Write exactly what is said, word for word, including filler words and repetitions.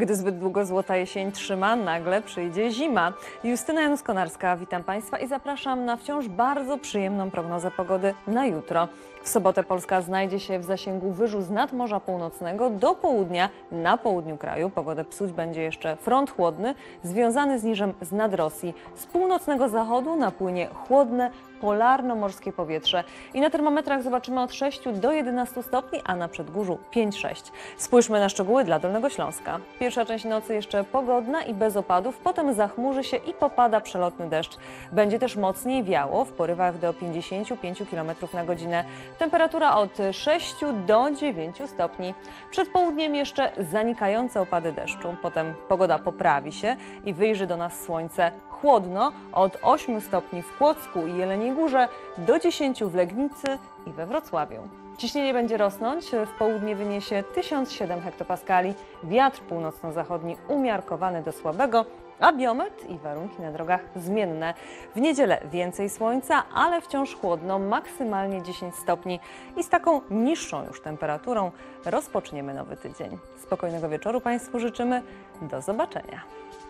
Gdy zbyt długo złota jesień trzyma, nagle przyjdzie zima. Justyna Janusz-Konarska, witam Państwa i zapraszam na wciąż bardzo przyjemną prognozę pogody na jutro. W sobotę Polska znajdzie się w zasięgu wyżu z nadmorza północnego. Do południa na południu kraju pogodę psuć będzie jeszcze front chłodny związany z niżem z nad Rosji. Z północnego zachodu napłynie chłodne, polarno-morskie powietrze i na termometrach zobaczymy od sześciu do jedenastu stopni, a na Przedgórzu pięć sześć. Spójrzmy na szczegóły dla Dolnego Śląska. Pierwsza część nocy jeszcze pogodna i bez opadów, potem zachmurzy się i popada przelotny deszcz. Będzie też mocniej wiało, w porywach do pięćdziesięciu pięciu kilometrów na godzinę. Temperatura od sześciu do dziewięciu stopni. Przed południem jeszcze zanikające opady deszczu. Potem pogoda poprawi się i wyjrzy do nas słońce chłodno od ośmiu stopni w Kłodzku i Jeleniej Górze do dziesięciu w Legnicy i we Wrocławiu. Ciśnienie będzie rosnąć, w południe wyniesie tysiąc siedem hektopaskali, wiatr północno-zachodni umiarkowany do słabego, a biometr i warunki na drogach zmienne. W niedzielę więcej słońca, ale wciąż chłodno, maksymalnie dziesięć stopni i z taką niższą już temperaturą rozpoczniemy nowy tydzień. Spokojnego wieczoru Państwu życzymy, do zobaczenia.